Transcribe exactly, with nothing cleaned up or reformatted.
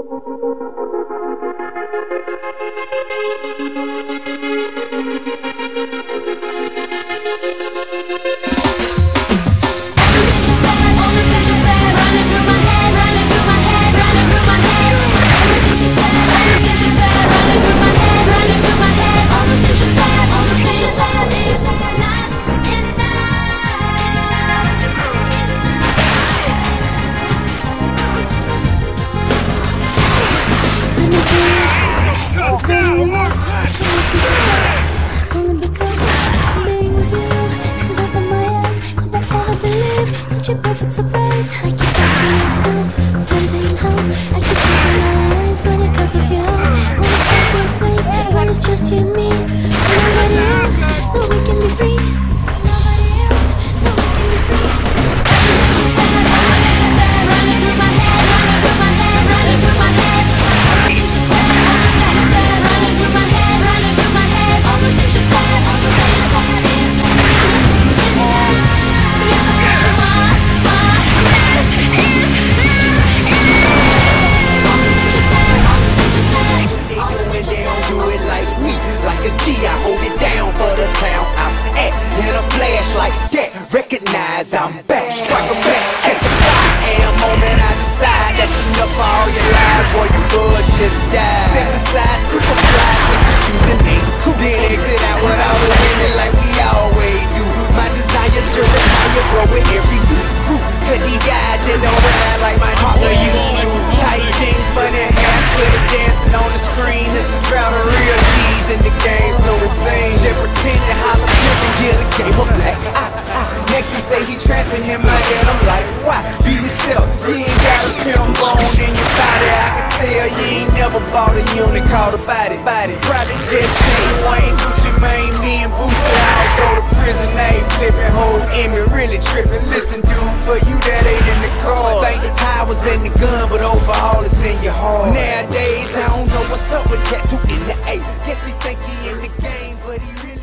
Such a perfect surprise. I keep asking myself, wondering how I keep closing my eyes, but I can't look you out. Want a perfect place where it's just you and me, nobody else, so we can be free. Nobody else, so we can be free. Everything you said, everything you said, running through my head, running through my head, running through my head. Everything you said, everything you said, running through my head, running through my head. All the things you said, all the things you said is I hold it down for the town I'm at. In a flash like that, recognize I'm back. Strike a match, catch a fire. And a moment I decide that's enough for all your lies. Boy, you good, just die. Step aside, super fly, take your shoes and ain't cool. Then exit out with all the women like we always do. My desire to retire, grow with every new group. Cause these guys just don't ride like my partner used to. Tight jeans, funny hair, glitter dancing on the screen. It's a crowd of real G's in the game, so insane. Just pretend to holler, flip and get a game of black. Ah, ah. Next he say he trapping in my head. I'm like, why? Be yourself. You ain't got a film bone in your body. I can tell you ain't never bought a unit called a body. Body. Probably just seen Wayne, Gucci Mane, me and Boosie all go to prison. They ain't flipping, whole Emmy really tripping. Listen, dude, for you that ain't in the car. Think the power's in the gun, but overall it's in your heart. Nowadays I don't know what's up with cats who in the A. Guess he think he in the game, but he really